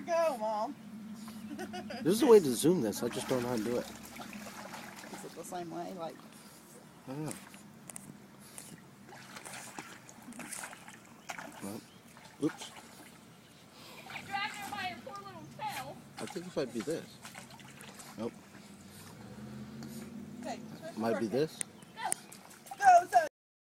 go, Mom. This is the way to zoom this. I just don't know how to do it. Is it the same way? Like, I don't know. Well, oops. Dragging her by her poor little tail. I think it might be this. Nope. okay, Might be this.